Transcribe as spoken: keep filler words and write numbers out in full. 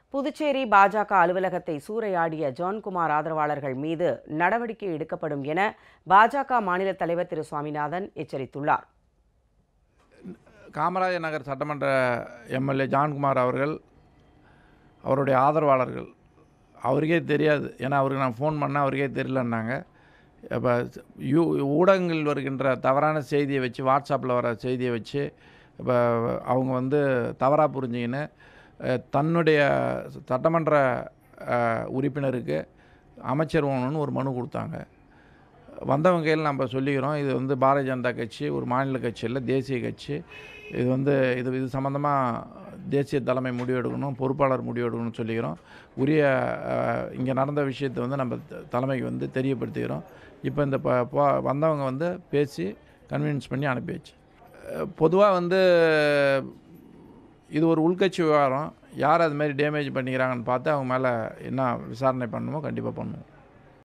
புதுச்சேரி பாஜக அலுவலகத்தை சூறையாடிய ஜான்குமார் ஆதரவாளர்கள் மீது நடவடிக்கை எடுக்கப்படும் என பாஜக மாநில தலைவர் திரு சுவாமிநாதன் எச்சரித்துள்ளார். காமராஜர் நகர் சட்டமன்ற எம்எல்ஏ ஜான்குமார் அவர்கள் அவருடைய ஆதரவாளர்கள் அவருக்கே தெரியாது, ஏன்னா அவருக்கு நான் ஃபோன் பண்ணால் அவருக்கே தெரியலன்னாங்க. இப்போ யூ ஊடகங்கள் வருகின்ற தவறான செய்தியை வச்சு, வாட்ஸ்அப்பில் வர செய்தியை வச்சு இப்போ அவங்க வந்து தவறாக புரிஞ்சிக்கின்னு தன்னுடைய சட்டமன்ற உறுப்பினருக்கு அமைச்சர் வேணும்னு ஒரு மனு கொடுத்தாங்க. வந்தவங்க கையில் நம்ம சொல்லிக்கிறோம், இது வந்து பாரதிய ஜனதா கட்சி ஒரு மாநில கட்சி இல்லை, தேசிய கட்சி. இது வந்து இது இது சம்மந்தமாக தேசிய தலைமை முடிவெடுக்கணும், பொறுப்பாளர் முடிவெடுக்கணும்னு சொல்லிக்கிறோம். உரிய இங்கே நடந்த விஷயத்தை வந்து நம்ம தலைமைக்கு வந்து தெரியப்படுத்திக்கிறோம். இப்போ இந்த ப வந்தவங்க வந்து பேசி கன்வின்ஸ் பண்ணி அனுப்பியாச்சு. பொதுவாக வந்து இது ஒரு உள்கட்சி விவகாரம். யார் அது மாதிரி டேமேஜ் பண்ணிக்கிறாங்கன்னு பார்த்து அவங்க மேலே என்ன விசாரணை பண்ணணுமோ கண்டிப்பாக பண்ணுவோம்.